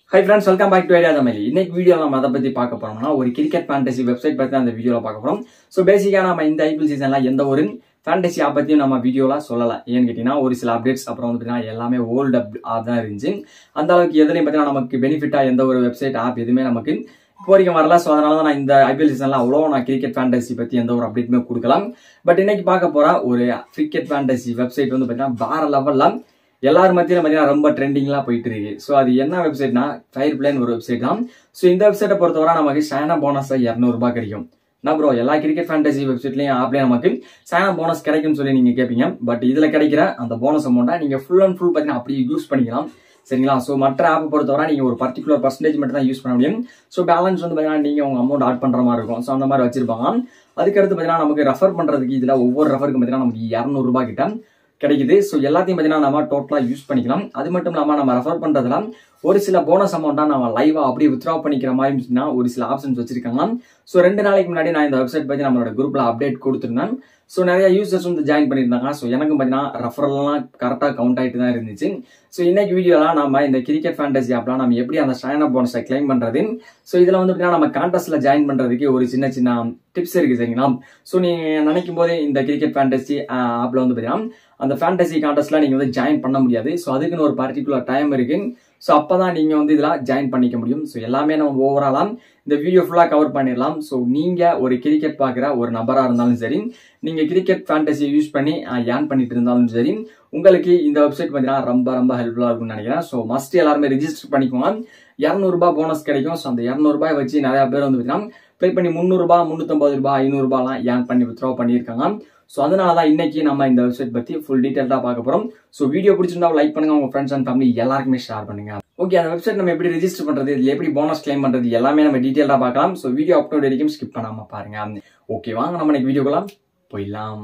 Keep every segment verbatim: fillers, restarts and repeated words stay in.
Hi friends, welcome back to Ideatamil. இன்னைக்கு வீடியோல நம்ம அத பத்தி பார்க்க போறோம்னா ஒரு கிரிக்கெட் ஃபேண்டசி வெப்சைட் பத்தி அந்த வீடியோல பார்க்க போறோம். சோ பேசிக்கா நம்ம இந்த ஐபிஎல் சீசன்ல எந்த ஒரு ஃபேண்டசி ஆப் பத்தியும் நம்ம வீடியோல சொல்லல. ஏன்னு கேட்டினா ஒரு சில அப்டேட்ஸ் அப்புறம் வந்து பாத்தீங்கன்னா எல்லாமே ஓல்ட் ஆப் தான் இருந்துச்சு. அந்த அளவுக்கு எதுலயும் பாத்தீங்கன்னா நமக்கு பெனிஃபிட்டா எந்த ஒரு வெப்சைட் ஆப் எதுவுமே நமக்கு இப்போ வரைக்கும் வரல. ஸோ அதனால தான் நான் இந்த ஐபிஎல் சீசன்ல அவ்வளோ நான் கிரிக்கெட் ஃபேண்டசி பத்தி எந்த ஒரு அப்டேட்டுமே கொடுக்கலாம். பட் இன்னைக்கு பார்க்க போற ஒரு கிரிக்கெட் ஃபேண்டசி வெப்சைட் வந்து பாத்தீங்கன்னா வேற லெவல்ல எல்லாரும் மத்தியில பாத்தீங்கன்னா ரொம்ப ட்ரெண்டிங்லாம் போயிட்டு இருக்கு. ஸோ அது என்ன வெப்சைட்னா ஃபயர்ப்ளேன்னு ஒரு வெப்சைட் தான். ஸோ இந்த வெப்சைட்டை பொறுத்தவரை நமக்கு சைனா போனஸ் இருநூறு ரூபாய் கிடைக்கும். என்ன ப்ரோ எல்லா கிரிக்கெட் ஃபேண்டசி வெப்சைட்லயும் ஆப்லயே நமக்கு சைனா போனஸ் கிடைக்கும்னு சொல்லி நீங்க கேட்பீங்க. பட் இதுல கிடைக்கிற அந்த போனஸ் அமௌண்ட்டை நீங்க ஃபுல் அண்ட் ஃபுல் பாத்தீங்கன்னா அப்படியே யூஸ் பண்ணிக்கலாம். சரிங்களா? ஸோ மற்ற ஆப் பொறுத்தவரை நீங்க ஒரு பர்டிகுலர் பர்சன்டேஜ் மட்டும் தான் யூஸ் பண்ண முடியும். ஸோ பேலன்ஸ் வந்து பாத்தீங்கன்னா நீங்க உங்க அமௌண்ட் ஆட் பண்ற மாதிரி இருக்கும். ஸோ அந்த மாதிரி வச்சிருப்பாங்க. அதுக்கடுத்து பாத்தீங்கன்னா நமக்கு ரெஃபர் பண்றதுக்கு இதுல ஒவ்வொரு ரெஃபருக்கும் பாத்தீங்கன்னா நமக்கு இருநூறு ரூபாய் கிட்ட கிடைக்குது. ஸோ எல்லாத்தையும் பார்த்தீங்கன்னா நம்ம டோட்டலாக யூஸ் பண்ணிக்கலாம். அது மட்டும் இல்லாமல் நம்ம ரெஃபர் பண்ணுறதுல ஒரு சில போனஸ் அமௌண்ட்டா நம்ம லைவா அப்படியே வித்ரா பண்ணிக்கிற மாதிரி இருந்துச்சுன்னா ஒரு சில ஆப்ஷன்ஸ் வச்சிருக்காங்க. ஸோ ரெண்டு நாளைக்கு முன்னாடி நான் இந்த வெப்சைட் பற்றி நம்மளோட குரூப்ல அப்டேட் கொடுத்துருந்தேன். ஸோ நிறைய யூசர்ஸ் வந்து ஜாயின் பண்ணியிருந்தாங்க. ஸோ எனக்கும் பார்த்தீங்கன்னா ரெஃபரெல்லாம் கரெக்டாக கவுண்ட் ஆகிட்டு தான் இருந்துச்சு. ஸோ இன்னைக்கு வீடியோலாம் நம்ம இந்த கிரிக்கெட் ஃபேண்டசி ஆப்லாம் நம்ம எப்படி அந்த சைன் அப் போனஸை கிளைம் பண்றது. ஸோ இதில் வந்து பார்த்தீங்கன்னா நம்ம கான்டெஸ்ட்ல ஜாயின் பண்றதுக்கு ஒரு சின்ன சின்ன டிப்ஸ் இருக்கு. சரிங்களா? ஸோ நீங்க நினைக்கும் போதே இந்த கிரிக்கெட் ஃபேண்டசி ஆப்ல வந்து பார்த்தீங்கன்னா அந்த ஃபேண்டசி கான்டெஸ்ட்ல நீங்க வந்து ஜாயின் பண்ண முடியாது. ஸோ அதுக்குன்னு ஒரு பர்டிகுலர் டைம் இருக்கு. ஸோ அப்பதான் நீங்க வந்து இதெல்லாம் ஜாயின் பண்ணிக்க முடியும். ஸோ எல்லாமே நம்ம ஓவராலா இந்த வீடியோ ஃபுல்லா கவர் பண்ணிடலாம். ஸோ நீங்க ஒரு கிரிக்கெட் பாக்குற ஒரு நபரா இருந்தாலும் சரி, நீங்க கிரிக்கெட் ஃபேண்டசி யூஸ் பண்ணி ஏர்ன் பண்ணிட்டு இருந்தாலும் சரி, உங்களுக்கு இந்த வெப்சைட் பார்த்தீங்கன்னா ரொம்ப ரொம்ப ஹெல்ப்ஃபுல்லா இருக்கும்னு நினைக்கிறேன். ஸோ மஸ்ட் எல்லாருமே ரெஜிஸ்டர் பண்ணிக்கோங்க. இருநூறு ரூபாய் போனஸ் கிடைக்கும். ஸோ அந்த இருநூறு ரூபாய் வச்சு நிறைய பேர் வந்து பார்த்தீங்கன்னா பே பண்ணி முந்நூறு ரூபாய் முன்னூத்தம்பது ரூபாய் ஐநூறு ரூபாய்லாம் ஏர்ன் பண்ணி வித்ரா பண்ணியிருக்காங்க. ஸோ அதனால தான் இன்னைக்கு நம்ம இந்த வெப்சைட் பத்தி ஃபுல் டீடைல்டா பார்க்க போறோம். ஸோ வீடியோ பிடிச்சிருந்தா லைக் பண்ணுங்க, உங்க ஃப்ரெண்ட்ஸ் அண்ட் ஃபேமிலி எல்லாருக்குமே ஷேர் பண்ணுங்க. ஓகே, அந்த வெப்சைட் நம்ம எப்படி ரெஜிஸ்டர் பண்றது, இதுல எப்படி போனஸ் கிளைம் பண்றது எல்லாமே நம்ம டீடைல்டா பார்க்கலாம். ஸோ வீடியோ அப்லோட் வரைக்கும் ஸ்கிப் பண்ணாம பாருங்க. ஓகே, வாங்க நம்ம இன்னைக்கு வீடியோக்குள்ள போயிடலாம்.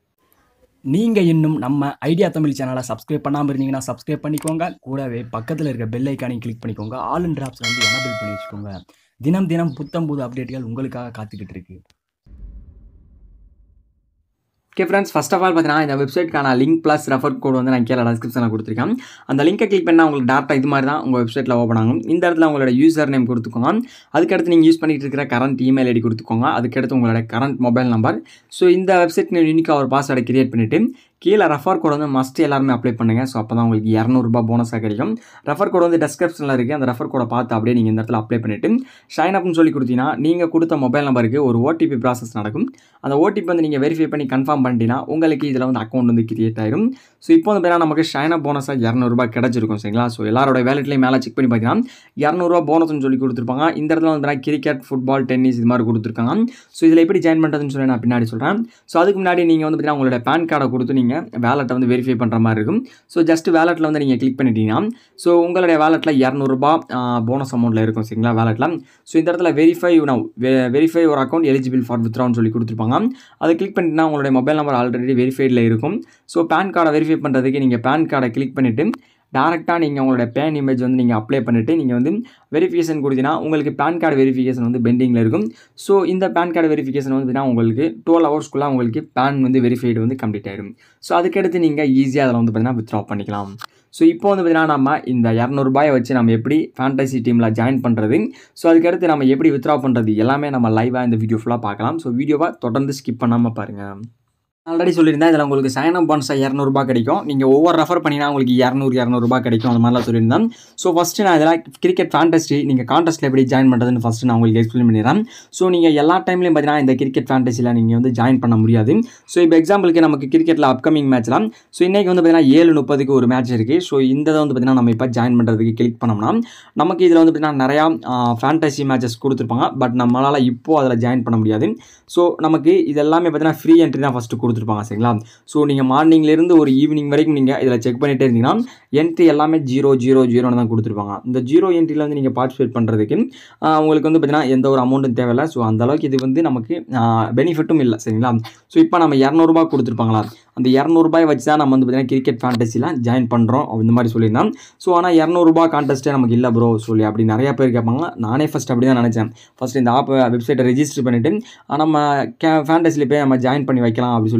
நீங்க இன்னும் நம்ம ஐடியா தமிழ் சேனலை சப்ஸ்கிரைப் பண்ணாம இருந்தீங்கன்னா சப்ஸ்கிரைப் பண்ணிக்கோங்க. கூடவே பக்கத்துல இருக்க பெல் ஐக்கானையும் கிளிக் பண்ணிக்கோங்க. ஆல் அண்ட் டிராப்ஸ் வந்து எனபிள் பண்ணி வச்சுக்கோங்க. தினம் தினம் புத்தம் புது அப்டேட்கள் உங்களுக்காக காத்துக்கிட்டு இருக்கு. Okay friends, first of all பார்த்தீங்கன்னா இந்த வெப்சைட்க்கான லிங்க் ப்ளஸ் ரெஃபர் கோட் வந்து நான் கீழே டிஸ்கிரிப்ஷனில் கொடுத்துருக்கேன். அந்த லிங்கை கிளிக் பண்ணால் உங்களுக்கு டேரெக்டாக இது மாதிரி தான் உங்கள் வெப்சைட்டில் ஓப்பன் ஆகும். இந்த இடத்துல உங்களோட யூசர் நேம் கொடுத்துக்கோங்க. அதுக்கடுத்து நீங்கள் யூஸ் பண்ணிட்டு இருக்கிற கரண்ட் இமெயில் ஐடி கொடுத்துக்கோங்க. அதுக்கடுத்து உங்களோட கரண்ட் மொபைல் நம்பர். ஸோ இந்த வெப்சைட் யூனிக்காக ஒரு பாஸ்வேர்டை கிரியேட் பண்ணிவிட்டு கீழே ரெஃபர் கோட் வந்து மஸ்ட் எல்லாருமே அப்ளை பண்ணுங்க. ஸோ அப்போ தான் உங்களுக்கு இரநூறுபா போனஸாக கிடைக்கும். ரெஃபர் கோட் வந்து டிஸ்கிரிப்ஷனில் இருக்குது. அந்த ரெஃபர் கோடை பார்த்து அப்படியே நீங்கள் இந்த இடத்துல அப்ளை பண்ணிவிட்டு ஷைன் அப்னு சொல்லி கொடுத்தீங்கன்னா நீங்கள் கொடுத்த மொபைல் நம்பருக்கு ஒரு ஓடிபி ப்ராசஸ் நடக்கும். அந்த ஓடிபி வந்து நீங்கள் வெரிஃபை பண்ணி கன்ஃபார்ம் பண்ணிட்டீங்கன்னா உங்களுக்கு இதில் வந்து அக்கௌண்ட் வந்து கிரியேட் ஆயிரும். ஸோ இப்போ வந்து பார்த்தீங்கன்னா நமக்கு ஷைன் அப் போனஸாக இரநூறுபா கிடைச்சிருக்கும். சரிங்களா? ஸோ எல்லாரோட வேலட்லேயும் மேலே செக் பண்ணி பார்த்தீங்கன்னா இரநூறுபா போனஸ்ன்னு சொல்லி கொடுத்துருப்பாங்க. இந்த இடத்துல வந்து கிரிக்கெட், ஃபுட்பால், டென்னிஸ் இது மாதிரி கொடுத்துருக்காங்க. ஸோ இதில் எப்படி ஜாயின் பண்ணுறதுன்னு சொல்லி நான் பின்னாடி சொல்கிறேன். ஸோ அதுக்கு முன்னாடி நீங்கள் வந்து பார்த்தீங்கன்னா உங்களோட பேன் கார்டை கொடுத்து நீங்கள் வேலட்டை வந்து வெரிஃபை பண்ணுற மாதிரி இருக்கும். ஸோ ஜஸ்ட் வேலட்டில் வந்து நீங்கள் கிளிக் பண்ணிட்டீங்கன்னா ஸோ உங்களுடைய வேலட்டில் இரநூறுபா போனஸ் அமௌண்ட்டில் இருக்கும். சரிங்களா? வேலட்டில் ஸோ இந்த இடத்துல வெரிஃபை நவ் வெரிஃபை ஒரு அக்கௌண்ட் எலிஜிபிள் ஃபார் வித்ரான்னு சொல்லி கொடுத்துருப்பாங்க. அதை கிளிக் பண்ணிட்டீங்கன்னா உங்களுடைய மொபைல் நம்பர் ஆல்ரெடி வெரிஃபைடில் இருக்கும். ஸோ பேன் கார்டை வெரிஃபை பண்ணுறதுக்கு நீங்கள் பேன் கார்டை கிளிக் பண்ணிவிட்டு டேரெக்டாக நீங்கள் உங்களோட பேன் இமேஜ் வந்து நீங்கள் அப்ளை பண்ணிவிட்டு நீங்கள் வந்து வெரிஃபிகேஷன் கொடுத்தீங்கன்னா உங்களுக்கு பேன் கார்டு வெரிஃபிகேஷன் வந்து பெண்டிங்கில் இருக்கும். ஸோ இந்த பேன் கார்டு வெரிஃபிகேஷன் வந்து பார்த்தீங்கன்னா உங்களுக்கு டுவெல் ஹவர்ஸ்க்குள்ளே உங்களுக்கு பேன் வந்து வெரிஃபைடு வந்து கம்ப்ளீட் ஆயிடும். ஸோ அதுக்கடுத்து நீங்கள் ஈஸியாக அதில் வந்து பார்த்தீங்கன்னா வித்ரா பண்ணிக்கலாம். ஸோ இப்போ வந்து பார்த்தீங்கன்னா நம்ம இந்த இரநூறுபாயை வச்சு நம்ம எப்படி ஃபேண்டசி டீமில் ஜாயின் பண்ணுறது, ஸோ அதுக்கடுத்து நம்ம எப்படி வித்ரா பண்ணுறது எல்லாமே நம்ம லைவாக இந்த வீடியோ ஃபுல்லாக பார்க்கலாம். ஸோ வீடியோவை தொடர்ந்து ஸ்கிப் பண்ணாமல் பாருங்கள். ஆல்ரெடி சொல்லியிருந்தேன் இதில் உங்களுக்கு சைன் அப் போனஸாக இரநூறுபா கிடைக்கும். நீங்கள் ஒவ்வொரு ரெஃபர் பண்ணினா உங்களுக்கு இரநூறு இரநூறுபா கிடைக்கும். அந்த மாதிரிலாம் சொல்லியிருந்தேன். ஸோ ஃபஸ்ட்டு நான் இதெல்லாம் கிரிக்கெட் ஃபேண்டசி நீங்கள் கான்டெஸ்ட்டில் எப்படி ஜாயின் பண்ணுறதுன்னு ஃபஸ்ட்டு நான் உங்களுக்கு எக்ஸ்பிளைன் பண்ணிடுறேன். ஸோ நீங்கள் எல்லா டைம்லையும் பார்த்தீங்கன்னா இந்த கிரிக்கெட் ஃபேண்டசியில் நீங்கள் வந்து ஜாயின் பண்ண முடியாது. ஸோ இப்போ எக்ஸாம்பிளுக்கு நமக்கு கிரிக்கெட்டில் அப்கமிங் மேட்ச்லாம் ஸோ இன்றைக்கி வந்து பார்த்தீங்கன்னா ஏழு முப்பதுக்கு ஒரு மேட்ச் இருக்குது. ஸோ இந்த வந்து பார்த்தீங்கன்னா நம்ம இப்போ ஜாயின் பண்ணுறதுக்கு கிளிக் பண்ணோம்னா நமக்கு இதில் வந்து பார்த்தீங்கன்னா நிறையா ஃபேண்டசி மேட்சஸ் கொடுத்துருப்பாங்க. பட் நம்மளால் இப்போது அதில் ஜாயின் பண்ண முடியாது. ஸோ நமக்கு இது எல்லாமே பார்த்தீங்கன்னா ஃப்ரீ என்ட்ரி தான் ஃபஸ்ட்டு கொடுத்துருப்பாங்க. சரிங்களா? ஸோ நீங்கள் மார்னிங்லேருந்து ஒரு ஈவினிங் வரைக்கும் நீங்கள் இதில் செக் பண்ணிகிட்டே இருந்தீங்கன்னா என்ட்ரி எல்லாமே ஜீரோ ஜீரோ ஜீரோன்னு தான் கொடுத்துருப்பாங்க. இந்த ஜீரோ என்ட்ரியில் வந்து நீங்கள் பார்ட்டிசிபேட் பண்ணுறதுக்கு உங்களுக்கு வந்து பார்த்தீங்கன்னா எந்த ஒரு அமௌண்ட்டும் தேவையில்லை. ஸோ அந்தளவுக்கு இது வந்து நமக்கு பெனிஃபிட்டும் இல்லை. சரிங்களா? ஸோ இப்போ நம்ம இரநூறுபா கொடுத்துருப்பாங்களா, அந்த இரநூறுபாய் வச்சு தான் நம்ம வந்து பார்த்தீங்கன்னா கிரிக்கெட் ஃபேண்டசியில் ஜாயின் பண்ணுறோம் இந்த மாதிரி சொல்லியிருந்தோம். ஸோ ஆனால் இரநூறுபா கான்டெஸ்ட்டே நமக்கு இல்லை ப்ரோ சொல்லி அப்படி நிறையா பேர் கேட்பாங்க. நானே ஃபஸ்ட் அப்படி தான் நினச்சேன். ஃபஸ்ட் இந்த ஆப் வெப்சைட்டை ரெஜிஸ்டர் பண்ணிவிட்டு நம்ம கே ஃபேண்டசியில் போய் நம்ம ஜாயின் பண்ணி வைக்கலாம் அப்படி சொல்லி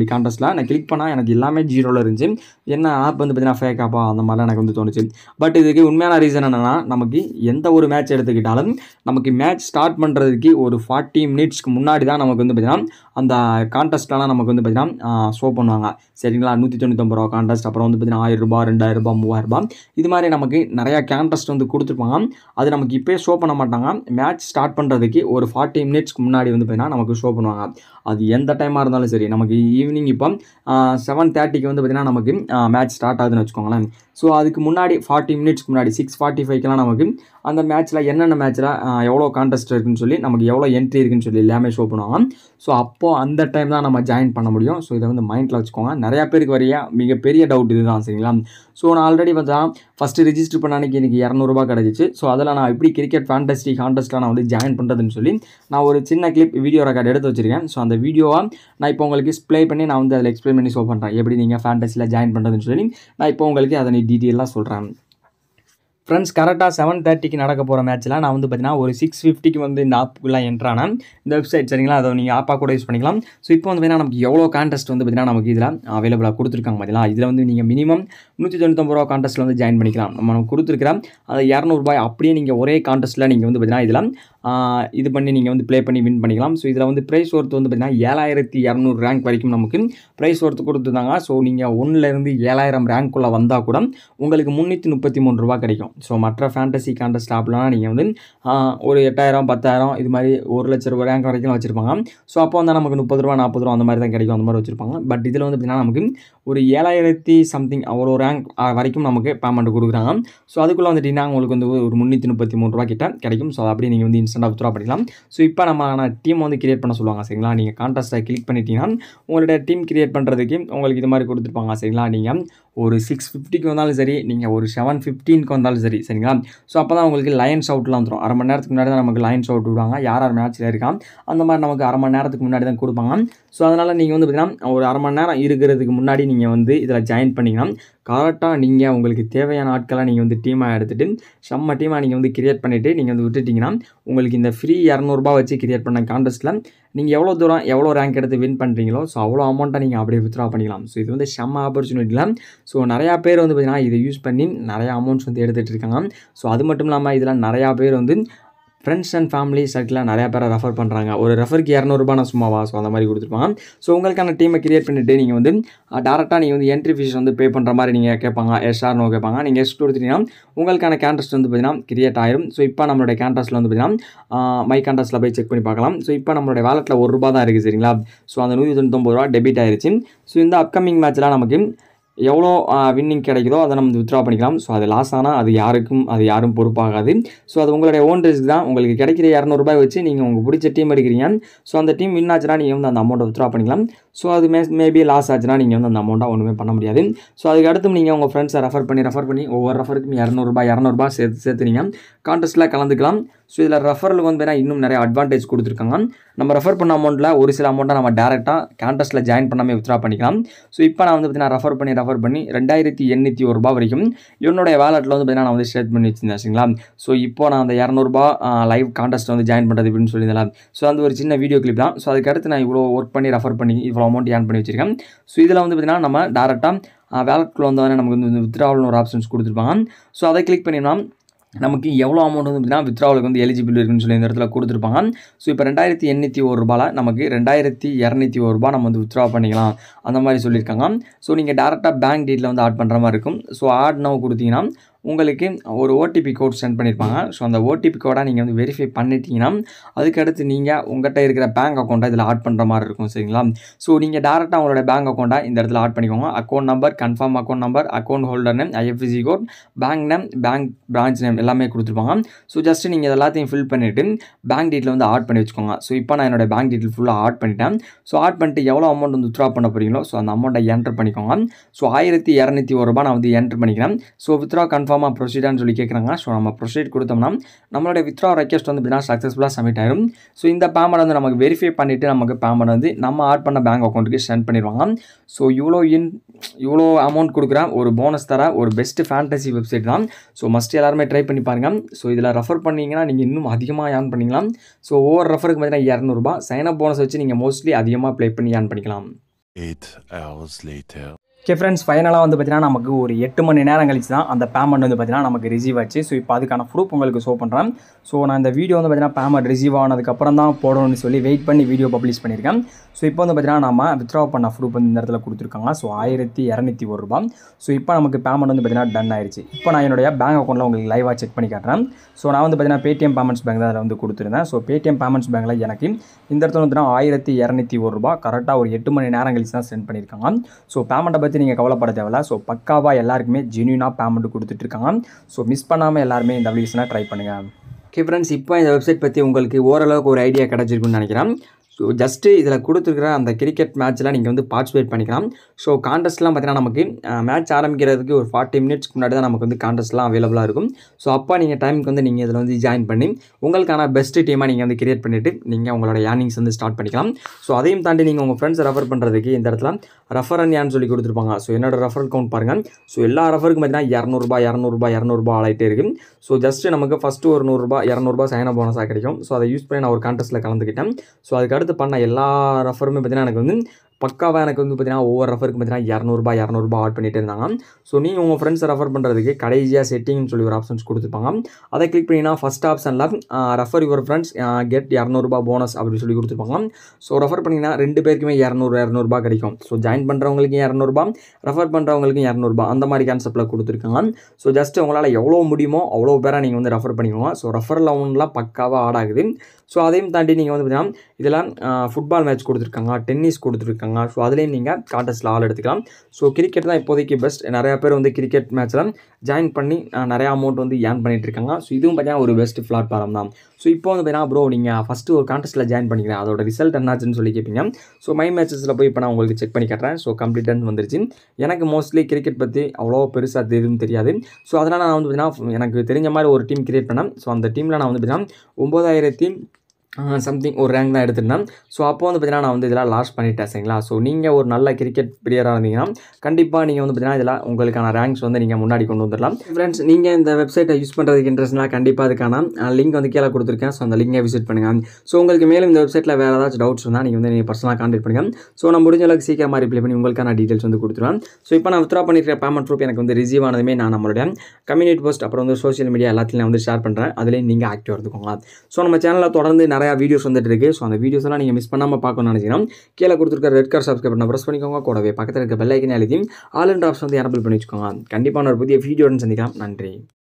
அப்படி கான்டெஸ்ட்டில் நான் கிளிக் பண்ணால் எனக்கு எல்லாமே ஜீரோவில் இருந்துச்சு. என்ன ஆப் வந்து பார்த்தீங்கன்னா ஃபேக் ஆப்பா அந்த மாதிரிலாம் எனக்கு வந்து தோணுச்சு. பட் இதுக்கு உண்மையான ரீசன் என்னென்னா, நமக்கு எந்த ஒரு மேட்ச் எடுத்துக்கிட்டாலும் நமக்கு மேட்ச் ஸ்டார்ட் பண்ணுறதுக்கு ஒரு ஃபார்ட்டி மினிட்ஸ்க்கு முன்னாடி தான் நமக்கு வந்து பார்த்தீங்கன்னா அந்த கான்டெஸ்ட்லாம் நமக்கு வந்து பார்த்தீங்கன்னா ஷோ பண்ணுவாங்க. சரிங்களா, நூற்றி தொண்ணூத்தொம்பது ரூபா கான்டெஸ்ட், அப்புறம் வந்து பார்த்தீங்கன்னா ஆயிரம் ரூபாய், ரெண்டாயிரம் ரூபாய், மூவாயிரம் ரூபாய், இது மாதிரி நமக்கு நிறையா கான்டெஸ்ட் வந்து கொடுத்துருப்பாங்க. அது நமக்கு இப்போயே ஷோ பண்ண மாட்டாங்க. மேட்ச் ஸ்டார்ட் பண்ணுறதுக்கு ஒரு ஃபார்ட்டி மினிட்ஸ்க்கு முன்னாடி வந்து பார்த்தீங்கன்னா நமக்கு ஷோ பண்ணுவாங்க. அது எந்த டைமாக இருந்தாலும் சரி, நமக்கு ஈவினிங் இப்போ செவன் தேர்ட்டிக்கு வந்து பார்த்தீங்கன்னா நமக்கு மேட்ச் ஸ்டார்ட் ஆகுதுன்னு வச்சுக்கோங்களேன். ஸோ அதுக்கு முன்னாடி ஃபார்ட்டி மினிட்ஸ்க்கு முன்னாடி சிக்ஸ் ஃபார்ட்டி ஃபைவ்க்கெலாம் நமக்கு அந்த மேட்ச்சில் என்னென்ன மேட்ச்சில் எவ்வளோ கான்டெஸ்ட் இருக்குன்னு சொல்லி நமக்கு எவ்வளோ என்ட்ரி இருக்குன்னு சொல்லி எல்லாமே ஷோ பண்ணுவாங்க. ஸோ அப்போது அந்த டைம் தான் நம்ம ஜாயின் பண்ண முடியும். ஸோ இதை வந்து மைண்டில் வச்சுக்கோங்க. நிறையா பேருக்கு வரைய மிகப்பெரிய டவுட் இது தான். சரிங்களா, ஸோ நான் ஆல்ரெடி பார்த்தா ஃபஸ்ட்டு ரிஜிஸ்டர் பண்ண அன்றைக்கி எனக்கு இரநூறுபா கிடச்சிச்சு. ஸோ அதில் நான் எப்படி கிரிக்கெட் ஃபேண்டஸ்டி கான்டெஸ்ட்டில் நான் வந்து ஜாயின் பண்ணுறதுன்னு சொல்லி நான் ஒரு சின்ன கிளிப் வீடியோ ரெக்கார்ட் எடுத்து வச்சுருக்கேன். ஸோ அந்த வீடியோவை நான் இப்போ உங்களுக்கு ப்ளே பண்ணி நான் வந்து அதில் எக்ஸ்பிளைன் பண்ணி ஷோ பண்ணுறேன், எப்படி நீங்கள் ஃபேண்டஸியில் ஜாயின் பண்ணுறதுன்னு சொல்லி நான் இப்போ உங்களுக்கு அதை டீட்டெயிலாக சொல்கிறேன். ஃப்ரெண்ட்ஸ், கரெக்டாக செவன் தேர்ட்டிக்கு நடக்க போகிற மேட்ச்சில் நான் வந்து பார்த்தீங்கன்னா ஒரு சிக்ஸ் ஃபிஃப்டிக்கு வந்து இந்த ஆப்புக்குள்ளே என்ட்ரானேன், இந்த வெப்சைட். சரிங்களா, அதை நீங்கள் ஆப்பாக கூட யூஸ் பண்ணிக்கலாம். ஸோ இப்போ வந்து பார்த்தீங்கன்னா நமக்கு எவ்வளோ கான்டெஸ்ட் வந்து பார்த்தீங்கன்னா நமக்கு இதில் அவைலபிளாக கொடுத்துருக்காங்க. பார்த்தீங்களா, இதில் வந்து நீங்கள் மினிமம் நூற்றி தொண்ணூத்தொம்பது ரூபா கான்டெஸ்ட்டில் வந்து ஜாயின் பண்ணிக்கலாம். நம்ம கொடுத்துருக்கிறோம் அது இரநூறுபாய் அப்படியே நீங்கள் ஒரே கான்டெஸ்ட்டில் நீங்கள் வந்து பார்த்தீங்கன்னா இதில் இது பண்ணி நீங்கள் வந்து ப்ளே பண்ணி வின் பண்ணிக்கலாம். ஸோ இதில் வந்து ப்ரைஸ் ஒர்த்து வந்து பார்த்தீங்கன்னா ஏழாயிரத்தி இரநூறு ரேங்க் வரைக்கும் நமக்கு ப்ரைஸ் ஒர்த்து கொடுத்துருந்தாங்க. ஸோ நீங்கள் ஒன்றுலேருந்து ஏழாயிரம் ரேங்க்குள்ளே வந்தால் கூட உங்களுக்கு முந்நூற்றி முப்பத்தி மூணு ரூபா கிடைக்கும். ஸோ மற்ற ஃபேண்டசி கான்டெஸ்ட் ஆப்லாம் நீங்கள் வந்து ஒரு எட்டாயிரம் பத்தாயிரம் இது மாதிரி ஒரு லட்ச ரூபா ரேங்க் வரைக்கும் வச்சுருப்பாங்க. ஸோ அப்போ வந்து நமக்கு முப்பது ரூபா நாற்பது ரூபா அந்த மாதிரி தான் கிடைக்கும், அந்த மாதிரி வச்சுருப்பாங்க. பட் இதில் வந்து பார்த்தீங்கன்னா நமக்கு ஒரு ஏழாயிரத்தி சம்திங் அவ்வளோ ரேங்க் வரைக்கும் நமக்கு பேமெண்ட் கொடுக்குறாங்க. ஸோ அதுக்குள்ளே வந்துட்டிங்கன்னா உங்களுக்கு வந்து ஒரு முந்நூற்றி முப்பத்தி மூணு ரூபா கிட்ட கிடைக்கும். ஸோ அப்படியே நீங்கள் வந்து இன்ஸ்டன்ட்டாக வித்ட்ரா பண்ணிக்கலாம். ஸோ இப்போ நம்ம டீம் வந்து கிரியேட் பண்ண சொல்லுவாங்க. சரிங்களா, நீங்கள் கான்டெஸ்ட்டை கிளிக் பண்ணிட்டீங்கன்னா உங்களுடைய டீம் கிரியேட் பண்ணுறதுக்கு உங்களுக்கு இது மாதிரி கொடுத்துருப்பாங்க. சரிங்களா, நீங்கள் ஒரு சிக்ஸ் ஃபிஃப்டிக்கு வந்தாலும் சரி, நீங்கள் ஒரு செவன் ஃபிஃப்டீனுக்கு வந்தாலும் சரி. சரிங்களா, ஸோ அப்போ தான் உங்களுக்கு லைன்ஸ் அவுட்லாம் வந்துடும். அரை மணி நேரத்துக்கு முன்னாடி தான் நமக்கு லைன்ஸ் அவுட் விடுவாங்க. யார் யார் மேட்ச்சில் இருக்கான் அந்த மாதிரி நமக்கு அரை மணி நேரத்துக்கு முன்னாடி தான் கொடுப்பாங்க. ஸோ அதனால் நீங்கள் வந்து பார்த்தீங்கன்னா ஒரு அரை மணி நேரம் இருக்கிறதுக்கு முன்னாடி நீங்கள் வந்து இதில் ஜாயின் பண்ணிங்கன்னா கரெக்டாக நீங்கள் உங்களுக்கு தேவையான ஆட்களை நீங்கள் வந்து டீமாக எடுத்துகிட்டு செம்ம டீமாக நீங்கள் வந்து கிரியேட் பண்ணிவிட்டு நீங்கள் வந்து விட்டுட்டிங்கன்னா உங்களுக்கு இந்த ஃப்ரீ இரநூறுபா வச்சு கிரியேட் பண்ண கான்டெஸ்ட்டில் நீங்கள் எவ்வளோ தூரம் எவ்வளோ ரேங்க் எடுத்து வின் பண்ணுறீங்களோ ஸோ அவ்வளோ அமௌண்ட்டை நீங்கள் அப்படியே வித்ட்ரா பண்ணிக்கலாம். ஸோ இது வந்து செம்ம ஆப்பர்ச்சுனிட்டியில். ஸோ நிறையா பேர் வந்து பார்த்திங்கன்னா இதை யூஸ் பண்ணி நிறையா அமௌண்ட்ஸ் வந்து எடுத்துகிட்டு இருக்காங்க. ஸோ அது மட்டும் இல்லாமல் இதில் நிறையா பேர் வந்து ஃப்ரெண்ட்ஸ் அண்ட் ஃபேமிலி சர்க்கிளில் நிறையா பேரை ரெஃபர் பண்ணுறாங்க. ஒரு ரெஃபருக்கு இரநூறுபா நான் சும்மாவா, ஸோ அந்த மாதிரி கொடுத்துருப்பாங்க. ஸோ உங்களுக்கான டீமை கிரியேட் பண்ணிவிட்டு நீங்கள் வந்து டேரெக்டாக நீங்கள் வந்து என்ட்ரி ஃபீஸ் வந்து பே பண்ணுற மாதிரி நீங்கள் கேட்பாங்க. எஸ் ஆர் நோ கேட்பாங்க. நீங்கள் எஸ் கொடுத்துட்டீங்கன்னா உங்களுக்கான கான்டெஸ்ட் வந்து பார்த்தீங்கன்னா கிரியேட் ஆயிரும். ஸோ இப்போ நம்மளுடைய கான்டெஸ்ட்டில் வந்து பார்த்தீங்கன்னா மை கான்டெஸ்ட்டில் போய் செக் பண்ணி பார்க்கலாம். ஸோ இப்போ நம்மளுடைய வாலெட்டில் ஒரு ரூபா தான் இருக்குது. சரிங்களா, ஸோ அந்த நூற்றி தொண்ணூத்தொம்பது ரூபா டெபிட் ஆயிடுச்சு. ஸோ இந்த அப்கமிங் மேட்ச்சில் நமக்கு எவ்வளோ வின்னிங் கிடைக்குதோ அதை நம்ம வித்ட்ரா பண்ணிக்கலாம். ஸோ அது லாஸ் ஆனால் அது யாருக்கும் அது யாரும் பொறுப்பாகாது. ஸோ அது உங்களுடைய ஓன் ரிஸ்க் தான். உங்களுக்கு கிடைக்கிற இரநூறுபாய் வச்சு நீங்கள் உங்கள் பிடிச்ச டீம் எடுக்கிறீங்க. ஸோ அந்த டீம் வின் ஆச்சுன்னா நீங்கள் வந்து அந்த அமௌண்ட்டை வித்ட்ரா பண்ணிக்கலாம். ஸோ அது மே மேபி லாஸ் ஆச்சுன்னா நீங்கள் வந்து அந்த அமௌண்ட்டாக ஒன்றுமே பண்ண முடியாது. ஸோ அதுக்கு அடுத்து நீங்கள் உங்கள் ஃப்ரெண்ட்ஸை ரெஃபர் பண்ணி ரெஃபர் பண்ணி ஒவ்வொரு ரெஃபருக்கும் இரநூறுபா இரநூறுபா சேர்த்து சேர்த்து நீங்கள் கான்டெஸ்ட்டில் கலந்துக்கலாம். ஸோ இதில் ரெஃபரலுக்கு வந்து இன்னும் நிறைய அட்வான்டேஜ் கொடுத்துருக்காங்க. நம்ம ரெஃபர் பண்ண அமௌண்ட்டில் ஒரு சில அமௌண்ட்டை நம்ம டேரெக்டாக கான்டெஸ்ட்டில் ஜாயின் பண்ணாமல் வித்ட்ரா பண்ணிக்கலாம். ஸோ இப்போ நான் வந்து பார்த்தீங்கன்னா ரெஃபர் பண்ணி ரெஃபர் பண்ணி ரெண்டாயிரத்தி எண்ணூற்றி ஒரு ரூபா வரைக்கும் என்னுடைய வேலெட்டில் வந்து பார்த்தீங்கன்னா நான் வந்து ஷேர் பண்ணி வச்சிருந்தேன். சரிங்களா, ஸோ இப்போ நான் அந்த இரநூறுபா லைவ் கான்டெஸ்ட் வந்து ஜாயின் பண்ணுறது அப்படின்னு சொல்லியிருந்தேன். ஸோ அந்த ஒரு சின்ன வீடியோ கிளிப் தான். ஸோ அதுக்கடுத்து நான் இவ்வளோ ஒர்க் பண்ணி ரெஃபர் பண்ணி இவ்வளோ அமௌண்ட் ஏர்ன் பண்ணி வச்சிருக்கேன். ஸோ இதில் வந்து பார்த்தீங்கன்னா நம்ம டேரெக்டாக வேலெட்டுக்குள்ள வந்தோடனே நமக்கு வந்து வித்ட்ராவல்னு ஒரு ஆப்ஷன்ஸ் கொடுத்துருப்பாங்க. ஸோ அதை கிளிக் பண்ணினா நமக்கு எவ்வளோ அமௌண்ட் வந்து பார்த்தீங்கன்னா வித்ட்ராவலுக்கு வந்து எலிஜிபிள் இருக்குன்னு சொல்லி இந்த இடத்துல கொடுத்துருப்பாங்க. ஸோ இப்போ ரெண்டாயிரத்தி எண்ணூற்றி ஒரு ரூபாயில் நமக்கு ரெண்டாயிரத்தி இரநூத்தி ஒரு ரூபா நம்ம வந்து வித்ட்ரா பண்ணிக்கலாம் அந்த மாதிரி சொல்லியிருக்காங்க. ஸோ நீங்கள் டேரெக்டாக பேங்க் டீட்டில் வந்து ஆட் பண்ணுற மாதிரி இருக்கும். ஸோ ஆட் நவ் கொடுத்தீங்கன்னா உங்களுக்கு ஒரு ஓடிபி கோட் சென்ட் பண்ணியிருப்பாங்க. ஸோ அந்த ஓடிபி கோடை நீங்கள் வந்து வெரிஃபை பண்ணிட்டீங்கன்னா அதுக்கடுத்து நீங்கள் உங்கள்கிட்ட இருக்கிற பேங்க் அக்கௌண்ட்டை இதில் ஆட் பண்ணுற மாதிரி இருக்கும். சரிங்களா, ஸோ நீங்கள் டேரெக்டாக உங்களோட பேங்க் அக்கௌண்ட்டை இந்த இடத்துல ஆட் பண்ணிக்கோங்க. Account number, confirm account number, account holder name, IFSC code, bank name, bank branch name எல்லாமே கொடுத்துருப்பாங்க. ஸோ ஜஸ்ட் நீங்கள் எல்லாத்தையும் ஃபில் பண்ணிவிட்டு பேங்க் டீட்டில் வந்து ஆட் பண்ணி வச்சுக்கோங்க. ஸோ இப்போ நான் என்னோட பேங்க் டீட்டில் ஃபுல்லாக ஆட் பண்ணிட்டேன். ஸோ ஆட் பண்ணிட்டு எவ்வளோ அமௌண்ட் வந்து வித்ட்ரா பண்ண போகிறீங்களோ ஸோ அந்த அமௌண்ட்டை என்ட்ரு பண்ணிக்கோங்க. ஸோ ஆயிரத்தி இரநூத்தி ஒரு ரூபா நான் வந்து என்ட்ரு பண்ணிக்கிறேன். ஸோ வித்ட்ரா கன்ஃபார்மாக ப்ரொசீடான்னு சொல்லி கேட்குறாங்க. ஸோ நம்ம ப்ரொசீட் கொடுத்தோம்னா நம்மளோட வித்ட்ரா ரெக்வெஸ்ட் வந்து பார்த்தீங்கன்னா சக்ஸஸ்ஃபுல்லாக சப்மிட் ஆயிரும். ஸோ இந்த பேமெண்ட் வந்து நமக்கு வெரிஃபை பண்ணிவிட்டு நமக்கு பேமெண்ட் வந்து நம்ம ஆட் பண்ண பேங்க் அக்கௌண்ட்டுக்கு சென்ட் பண்ணிடுவாங்க. ஸோ இவ்வளோ இன் இவ்வளோ அமௌண்ட் கொடுக்குற ஒரு போனஸ் தர ஒரு பெஸ்ட் ஃபேண்டசி வெப்சைட் தான். ஸோ மஸ்ட் எல்லாருமே ட்ரை பண்ணி பாருங்கள். ஸோ இதில் ரெஃபர் பண்ணிங்கன்னா நீங்கள் இன்னும் அதிகமாக ஏர்ன் பண்ணிக்கலாம். ஸோ ஒவ்வொரு ரெஃபருக்கு பார்த்தீங்கன்னா இரநூறுபா சைன் அப் போனஸ் வச்சு நீங்கள் மோஸ்ட்லி அதிகமாக ப்ளே பண்ணி ஏர்ன் பண்ணிக்கலாம். eight hours later. Okay friends, ஃபைனலாக வந்து பார்த்தீங்கன்னா நமக்கு ஒரு எட்டு மணி நேரம் கழிச்சு தான் அந்த பேமெண்ட் வந்து பார்த்தீங்கன்னா நமக்கு ரிசீவ் ஆச்சு. ஸோ இப்போ அதுக்கான ப்ரூஃப் உங்களுக்கு ஷோ பண்ணுறேன். ஸோ நான் இந்த வீடியோ வந்து பார்த்தீங்கன்னா பேமெண்ட் ரிசீவ் ஆனதுக்கப்புறம் தான் போடணும்னு சொல்லி வெயிட் பண்ணி வீடியோ பப்ளிஷ் பண்ணியிருக்கேன். ஸோ இப்போ வந்து பார்த்தீங்கன்னா நம்ம வித்ட்ரா பண்ண ப்ரூஃப் வந்து இந்த இடத்துல கொடுத்துருக்காங்க. ஸோ ஆயிரத்தி இரநூத்தி ஒரு ரூபா. ஸோ இப்போ நமக்கு பேமெண்ட் வந்து பார்த்தீங்கன்னா டன் ஆயிடுச்சு. இப்போ நான் என்னுடைய பேங்க் அக்கௌண்ட்டில் உங்களுக்கு லைவாக செக் பண்ணி காட்டுறேன். ஸோ நான் வந்து பார்த்தீங்கன்னா பேடிஎம் பேமெண்ட்ஸ் பேங்க் தான் அதில் வந்து கொடுத்துருந்தேன். ஸோ பேடிஎம் பேமெண்ட்ஸ் பேங்கில் எனக்கு இந்த இடத்துல வந்து ஆயிரத்தி இரநூத்தி ஒரு ரூபா கரெக்டாக ஒரு எட்டு மணி நேரம் கழிச்சு தான் சென்ட் பண்ணியிருக்காங்க. ஸோ பேமெண்ட்டை பற்றி நீங்கள் கவலைப்பட தேவையில்ல. ஸோ பக்காவாக எல்லாருக்குமே ஜென்யூனாக பேமெண்ட் கொடுத்துட்ருக்காங்க. ஸோ மிஸ் பண்ணாமல் எல்லாருமே இந்த அப்ளிகேஷனை ட்ரை பண்ணுங்கள். ஓகே ஃப்ரெண்ட்ஸ், இப்போ இந்த வெப்சைட் பற்றி உங்களுக்கு ஓரளவுக்கு ஒரு ஐடியா கிடச்சிருக்குன்னு நினைக்கிறேன். ஸோ ஜஸ்ட்டு இதில் கொடுத்துருக்குற அந்த கிரிக்கெட் மேட்ச்சில் நீங்கள் வந்து பார்ட்டிசிபேட் பண்ணிக்கலாம். ஸோ கான்டெஸ்ட்லாம் பார்த்தீங்கன்னா நமக்கு மேட்ச் ஆரம்பிக்கிறதுக்கு ஒரு ஃபார்ட்டி மினிட்ஸ்க்கு முன்னாடி தான் நமக்கு வந்து கான்டெஸ்ட்லாம் அவைலபிளாக இருக்கும். ஸோ அப்போ நீங்கள் டைமுக்கு வந்து நீங்கள் இதில் வந்து ஜாயின் பண்ணி உங்களுக்கான பெஸ்ட்டு டீமாக நீங்கள் வந்து கிரியேட் பண்ணிவிட்டு நீங்கள் உங்களோட ஏர்னிங்ஸ் வந்து ஸ்டார்ட் பண்ணிக்கலாம். ஸோ அதையும் தாண்டி நீங்கள் உங்கள் ஃப்ரெண்ட்ஸை ரெஃபர் பண்ணுறதுக்கு இந்த இடத்துல ரெஃபர் அண்ட் ஏர்ன் சொல்லி கொடுத்துருப்பாங்க. ஸோ என்னோட ரெஃபர் கவுண்ட் பாருங்கள். ஸோ எல்லா ரெஃபருக்கும் பார்த்தீங்கன்னா இரநூறுபா இரநூறுபா இரநூறுபா ஆகிட்டே இருக்குது. ஸோ ஜஸ்ட்டு நமக்கு ஃபஸ்ட்டு ஒரு நூறுரூபா இரநூறுபா சைன் அப் போனஸாக கிடைக்கும். ஸோ அதை யூஸ் பண்ணி நான் ஒரு கான்டெஸ்ட்டில் கலந்துக்கிட்டேன். ஸோ அதுக்கு அடுத்து பண்ண எல்லா ரெஃபருமே பார்த்தீங்கன்னா எனக்கு வந்து பக்காவாக எனக்கு வந்து பார்த்தீங்கன்னா ஒவ்வொரு ரெஃபருக்கு பார்த்தீங்கன்னா இரநூறுபா இரநூறுபா ஆட் பண்ணிகிட்டே இருந்தாங்க. ஸோ நீங்கள் உங்கள் ஃப்ரெண்ட்ஸை ரெஃபர் பண்ணுறதுக்கு கடைசியாக செட்டிங்னு சொல்லி ஒரு ஆப்ஷன்ஸ் கொடுத்துருப்பாங்க. அதை கிளிக் பண்ணிங்கன்னா ஃபஸ்ட் ஆப்ஷனில் ரெஃபர் யுவர் ஃப்ரெண்ட்ஸ் கெட் இரநூறுபா போனஸ் அப்படி சொல்லி கொடுத்துருப்பாங்க. ஸோ ரெஃபர் பண்ணிங்கன்னா ரெண்டு பேருக்குமே இரநூறு இரநூறுபா கிடைக்கும். ஸோ ஜாயின் பண்ணுறவங்களுக்கும் இரநூறுபா, ரெஃபர் பண்ணுறவங்களுக்கும் இரநூறுபா அந்த மாதிரி கான்செப்ட்டில் கொடுத்துருக்காங்க. ஸோ ஜஸ்ட் உங்களால் எவ்வளோ முடியுமோ அவ்வளோ பேராக நீங்கள் வந்து ரெஃபர் பண்ணிக்கோங்க. ஸோ ரெஃபரில் ஒன்றுலாம் பக்காவாக ஆட் ஆகுது. ஸோ அதையும் தாண்டி நீங்கள் வந்து பார்த்தீங்கன்னா இதில் ஃபுட்பால் மேட்ச் கொடுத்துருக்காங்க, டென்னிஸ் கொடுத்துருக்காங்க. ஸோ அதுலேயும் நீங்கள் கான்டெஸ்ட்டில் ஆள் எடுத்துக்கலாம். ஸோ கிரிக்கெட் தான் இப்போதைக்கு பெஸ்ட். நிறையா பேர் வந்து கிரிக்கெட் மேட்ச்சில் ஜாயின் பண்ணி நிறையா அமௌண்ட் வந்து ஏர்ன் பண்ணிட்டு இருக்காங்க. ஸோ இதுவும் பார்த்தீங்கன்னா ஒரு பெஸ்ட் பிளாட்ஃபார்ம் தான். ஸோ இப்போ வந்து பார்த்தீங்கன்னா ப்ரோ நீங்கள் ஃபஸ்ட்டு ஒரு கான்டெஸ்ட்டில் ஜாயின் பண்ணிக்கிறேன், அதோட ரிசல்ட் என்னாச்சுன்னு சொல்லி கேட்பீங்க. ஸோ மை மேட்சஸில் போய் இப்போ நான் உங்களுக்கு செக் பண்ணி காட்டுறேன். ஸோ கம்ப்ளீட்டாக வந்துருச்சு. எனக்கு மோஸ்ட்லி கிரிக்கெட் பற்றி அவ்வளோ பெருசாக எதுவும் தெரியாது. ஸோ அதனால் நான் வந்து பார்த்தீங்கன்னா எனக்கு தெரிஞ்ச மாதிரி ஒரு டீம் கிரியேட் பண்ணேன். ஸோ அந்த டீமில் நான் வந்து பார்த்தீங்கன்னா ஒம்பதாயிரத்தி சம்திங் ஒரு ரேங்க் தான் எடுத்துருந்தேன். ஸோ அப்போ வந்து பார்த்தீங்கன்னா நான் வந்து இதெல்லாம் லாஸ் பண்ணிட்டேன் சரிங்களா. ஸோ நீங்கள் ஒரு நல்ல கிரிக்கெட் பிளேயராக இருந்தீங்கன்னா கண்டிப்பாக நீங்கள் வந்து பார்த்தீங்கன்னா இதில் உங்களுக்கான ரேங்க்ஸ் வந்து நீங்கள் முன்னாடி கொண்டு வந்துடலாம். ஃப்ரெண்ட்ஸ், நீங்கள் இந்த வெப்சைட்டை யூஸ் பண்ணுறதுக்கு இன்ட்ரெஸ்ட்னா கண்டிப்பாக அதுக்கான லிங்க் வந்து கீழே கொடுத்துருக்கேன். ஸோ அந்த லிங்கை விசிட் பண்ணுங்கள். ஸோ உங்களுக்கு மேலும் இந்த வெப்சைட்டில் வேறு ஏதாச்சும் டவுட்ஸ் இருந்தால் நீங்கள் வந்து நீங்கள் பர்சனலாக கான்டெக்ட் பண்ணுங்கள். ஸோ நான் முடிஞ்ச அளவுக்கு சீக்கிரமாக ரிப்ளை பண்ணி உங்களுக்கான டீட்டெயில்ஸ் வந்து கொடுத்துருவேன். ஸோ இப்போ நான் வித்ட்ரா பண்ணியிருக்கிற பேமெண்ட் ப்ரூஃப் எனக்கு வந்து ரிசீவ் ஆனதுமே நான் நம்மளுடைய கம்யூனிட்டி போஸ்ட் அப்புறம் வந்து சோஷியல் மீடியா எல்லாத்தையும் நான் வந்து ஷேர் பண்ணுறேன். அதுலேயும் நீங்கள் ஆக்டிவாக இருந்துக்கோங்க. ஸோ நம்ம சேனலில் தொடர்ந்து நிறையா வீடியோஸ் வந்துட்டு இருக்குது. ஸோ அந்த வீடியோஸ் எல்லாம் நீங்கள் மிஸ் பண்ணாமல் பார்க்கணும்னு நினைச்சீங்கன்னா கீழே கொடுத்துருக்க ரெட் கலர் சப்ஸ்கிரைப் பண்ண ப்ரெஸ் பண்ணிக்கோங்க. கூடவே பக்கத்தில் இருக்க பெல் ஐக்கனை அழுத்தி ஆல் அண்ட் ஆப்ஷன் வந்து எனபிள் பண்ணி வச்சுக்கோங்க. கண்டிப்பான ஒரு புதிய வீடியோன்னு சந்திக்கலாம். நன்றி.